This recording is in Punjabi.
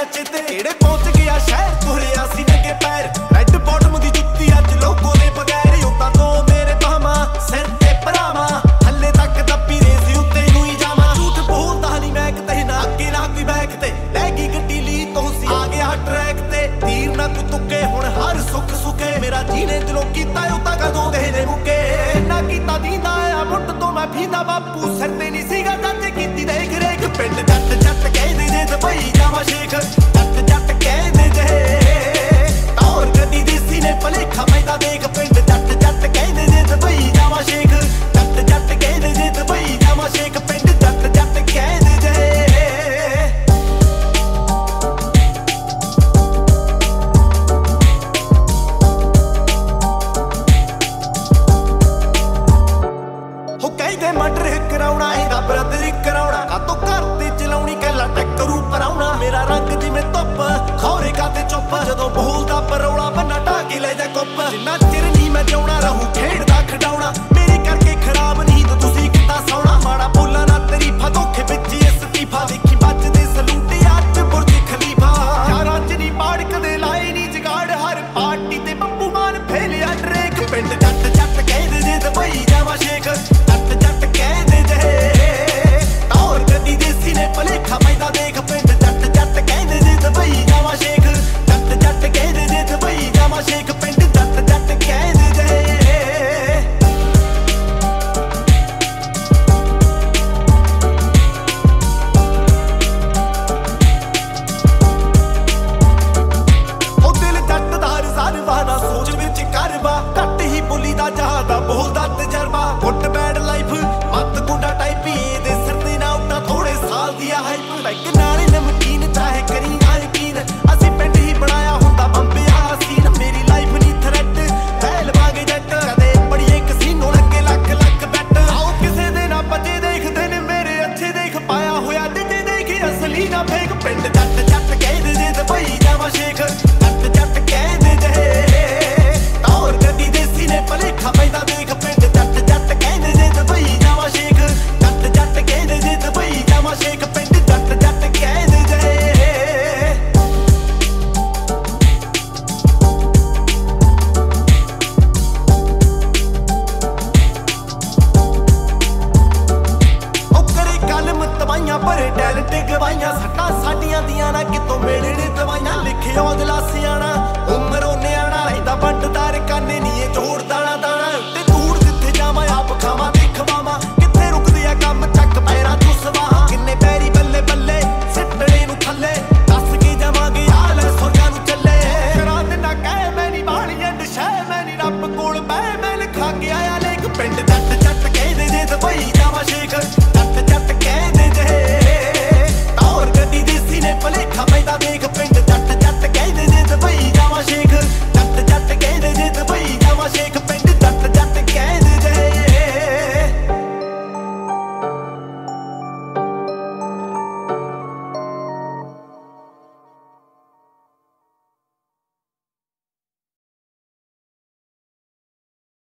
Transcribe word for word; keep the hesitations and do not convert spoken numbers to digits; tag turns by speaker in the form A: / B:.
A: ਚੇਤੇ ਕਿਹੜੇ ਪਹੁੰਚ ਗਿਆ ਸ਼ਹਿਰ ਤੁਰਿਆ ਸੀ ਨੰਗੇ ਪੈਰ ਰੈੱਡ ਬਾਟਮ ਦੀ ਜੁੱਤੀ ਅੱਜ ਲੋਕੋ ਦੇ ਬਗੈਰ ਉਤਾਂ ਤੋਂ ਮੇਰੇ ਬਾਹਾਂ ਸਿਰ ਤੇ ਭਰਾਵਾਂ ਹੱਲੇ ਤੱਕ ਦੱਬੀ ਰੇਸ ਉੱਤੇ ਨੂੰ ਹੀ ਜਾਵਾਂ ਝੂਠ ਬੋਲਦਾ ਨਹੀਂ ਮੈਂ ਕਿਤੇ ਨਾ ਅੱਗੇ ਨਾ ਕੋਈ ਬੈਕ ਤੇ ਲੈ ਗਈ ਗੱਡੀ ਲਈ ਤੋਂ ਸੀ ਆ ਗਿਆ ਟਰੈਕ ਤੇ ਤੀਰ ਨਾ ਕੋਈ ਤੁੱਕੇ ਹੁਣ ਹਰ ਸੁੱਖ ਸੁੱਕੇ ਮੇਰਾ ਜੀਨੇ ਦਿਲੋਂ ਕੀਤਾ ਉਹ ਤਾਂ ਕਦੋਂ ਦੇ ਨੇ ਮੁੱਕੇ ਨਾ ਕੀਤਾ ਦੀਂਦਾ ਆ ਮੁੱਢ ਤੋਂ ਮੈਂ ਫੀਂਦਾ ਬਾਪੂ ਸਿਰ ਤੇ ਨਹੀਂ ਸੀਗਾ ਜੱਜ